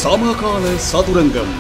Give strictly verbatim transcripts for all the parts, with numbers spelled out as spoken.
சமகால சதுரங்கம்.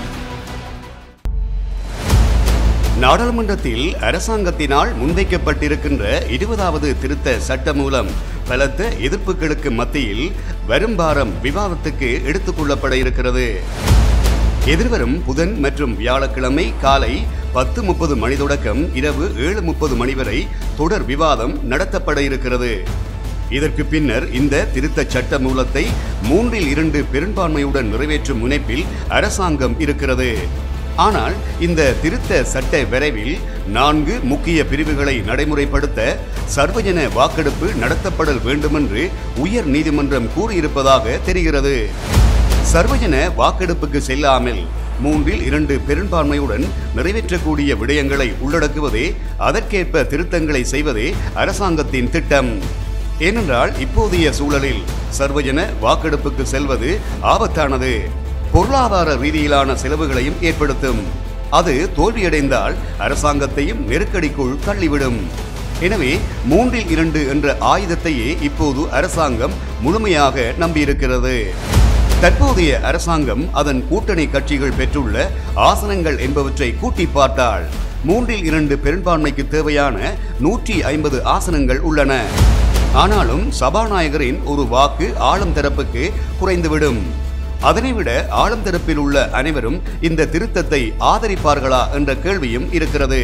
நாடாளுமன்றத்தில் அரசாங்கத்தினால் முன்வைக்கப்பட்டிருக்கின்ற இருபதாவது திருத்த சட்ட மூலம் பலத்த எதிர்ப்புகளுக்கு மத்தியில் வரும் வாரம் விவாதத்துக்கு எடுத்துக் கொள்ளப்பட இருக்கிறது. எதிர்வரும் புதன் மற்றும் வியாழக்கிழமை காலை பத்து முப்பது மணி தொடக்கம் இரவு ஏழு முப்பது மணி வரை தொடர் விவாதம் நடத்தப்பட இருக்கிறது. இதற்கு பின்னர் இந்த திருத்த சட்ட மூலத்தை மூன்றில் இரண்டு பெரும்பான்மையுடன் நிறைவேற்றும் முனைப்பில் அரசாங்கம் இருக்கிறது. ஆனால் இந்த திருத்த சட்ட விரைவில் நான்கு முக்கிய பிரிவுகளை நடைமுறைப்படுத்த சர்வஜன வாக்கெடுப்பு நடத்தப்படல் வேண்டுமென்று உயர் நீதிமன்றம் கூறியிருப்பதாக தெரிகிறது. சர்வஜன வாக்கெடுப்புக்கு செல்லாமல் மூன்றில் இரண்டு பெரும்பான்மையுடன் நிறைவேற்றக்கூடிய விடயங்களை உள்ளடக்குவதே, அதற்கேற்ப திருத்தங்களை செய்வதே அரசாங்கத்தின் திட்டம். ஏனென்றால் இப்போதைய சூழலில் சர்வஜன வாக்கெடுப்புக்கு செல்வது ஆபத்தானது, பொருளாதார ரீதியிலான செலவுகளையும் ஏற்படுத்தும். அது தோல்வியடைந்தால் அரசாங்கத்தையும் நெருக்கடிக்குள் தள்ளிவிடும். எனவே மூன்றில் இரண்டு என்ற ஆயுதத்தையே இப்போது அரசாங்கம் முழுமையாக நம்பியிருக்கிறது. தற்போதைய அரசாங்கம் அதன் கூட்டணி கட்சிகள் பெற்றுள்ள ஆசனங்கள் என்பவற்றை கூட்டி பார்த்தால் மூன்றில் இரண்டு பெரும்பான்மைக்கு தேவையான நூற்றி ஐம்பது ஆசனங்கள் உள்ளன. ஆனாலும் சபாநாயகரின் ஒரு வாக்கு ஆளும் தரப்புக்கு குறைந்துவிடும். அதனைவிட ஆளும் தரப்பில் உள்ள அனைவரும் இந்த திருத்தத்தை ஆதரிப்பார்களா என்ற கேள்வியும் இருக்கிறது.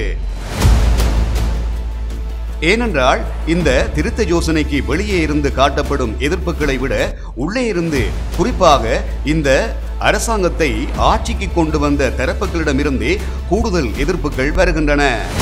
ஏனென்றால் இந்த திருத்த யோசனைக்கு வெளியே இருந்து காட்டப்படும் எதிர்ப்புகளை விட உள்ளே இருந்து, குறிப்பாக இந்த அரசாங்கத்தை ஆட்சிக்கு கொண்டு வந்த தரப்புகளிடமிருந்தே கூடுதல் எதிர்ப்புகள் வருகின்றன.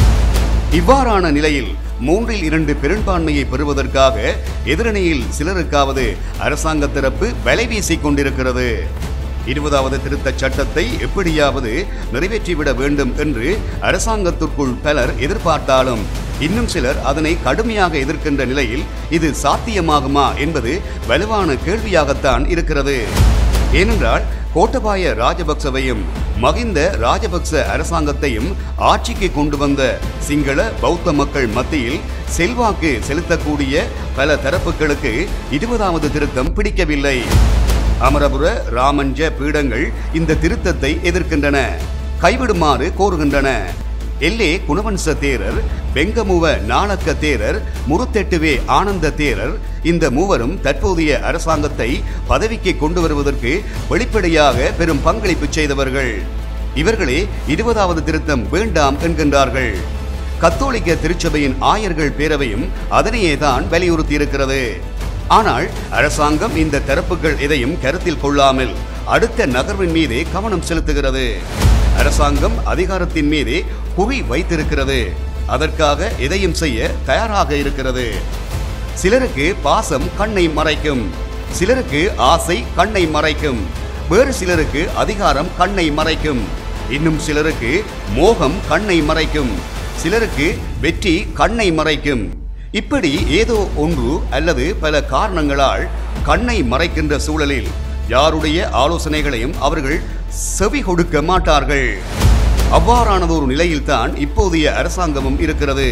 இவ்வாறான நிலையில் மூன்றில் இரண்டு பெரும்பான்மையை பெறுவதற்காக எதிரணியில் சிலருக்காவது அரசாங்க தரப்பு வலை வீசிக் கொண்டிருக்கிறது. இருபதாவது திருத்த சட்டத்தை எப்படியாவது நிறைவேற்றிவிட வேண்டும் என்று அரசாங்கத்திற்குள் பலர் எதிர்பார்த்தாலும் இன்னும் சிலர் அதனை கடுமையாக எதிர்க்கின்ற நிலையில் இது சாத்தியமாகுமா என்பது வலுவான கேள்வியாகத்தான் இருக்கிறது. ஏனென்றால் கோட்டபாய ராஜபக்சவையும் மகிந்த ராஜபக்ச அரசாங்கத்தையும் ஆட்சிக்கு கொண்டு வந்த சிங்கள பௌத்த மக்கள் மத்தியில் செல்வாக்கு செலுத்தக்கூடிய பல தரப்புகளுக்கு இருபதாவது திருத்தம் பிடிக்கவில்லை. அமரபுர ராமஞ்ச பீடங்கள் இந்த திருத்தத்தை எதிர்க்கின்றன, கைவிடுமாறு கோருகின்றன. எல்லே குணவன்ச தேரர், வெங்கமுவ நாணக்க தேரர், முருத்தெட்டுவே ஆனந்த தேரர், இந்த மூவரும் தற்போதைய அரசாங்கத்தை பதவிக்கு கொண்டு வருவதற்கு வெளிப்படையாக பெரும் பங்களிப்பு செய்தவர்கள். இவர்களே இருபதாவது திருத்தம் வேண்டாம் என்கின்றார்கள். கத்தோலிக்க திருச்சபையின் ஆயர்கள் பேரவையும் அதனையே தான் வலியுறுத்தி இருக்கிறது. ஆனால் அரசாங்கம் இந்த தரப்புகள் எதையும் கருத்தில் கொள்ளாமல் அடுத்த நகர்வின் மீதே கவனம் செலுத்துகிறது. அரசாங்கம் அதிகாரத்தின் மீதே குறி வைத்திருக்கிறது. அதற்காக எதையும் செய்ய தயாராக இருக்கிறது. சிலருக்கு பாசம் கண்ணை மறைக்கும், சிலருக்கு ஆசை கண்ணை மறைக்கும், வேறு சிலருக்கு அதிகாரம் கண்ணை மறைக்கும், இன்னும் சிலருக்கு மோகம் கண்ணை மறைக்கும், சிலருக்கு வெற்றி கண்ணை மறைக்கும். இப்படி ஏதோ ஒன்று அல்லது பல காரணங்களால் கண்ணை மறைக்கின்ற சூழலில் யாருடைய ஆலோசனைகளையும் அவர்கள் செவி கொடுக்க மாட்டார்கள். அவ்வாறானதொரு நிலையில்தான் இப்போதைய அரசாங்கமும் இருக்கிறது.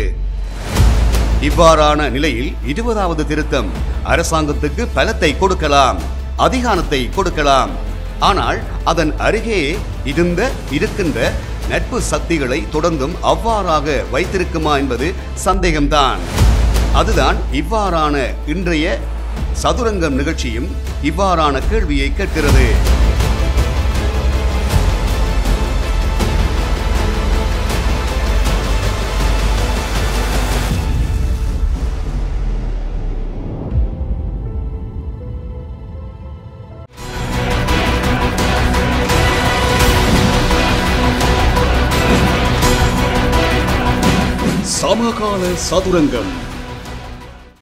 இவ்வாறான நிலையில் இருபதாவது திருத்தம் அரசாங்கத்துக்கு பலத்தை கொடுக்கலாம், அதிகாரத்தை கொடுக்கலாம். ஆனால் அதன் அருகே இருந்த இருக்கின்ற நட்பு சக்திகளை தொடர்ந்தும் அவ்வாறாக வைத்திருக்குமா என்பது சந்தேகம்தான். அதுதான் இவ்வாறான இன்றைய சதுரங்கம் நிகழ்ச்சியும் இவ்வாறான கேள்வியை கேட்கிறது. சமகால சதுரங்கம்.